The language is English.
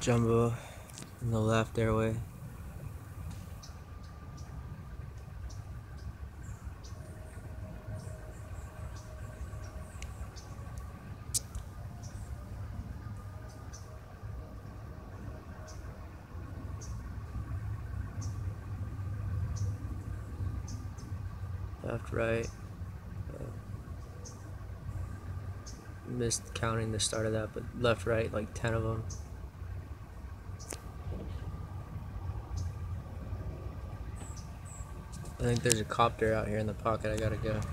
Jumbo in the left airway. Left, right. Missed counting the start of that, but left, right, like 10 of them. I think there's a copter out here in the pocket. I gotta go.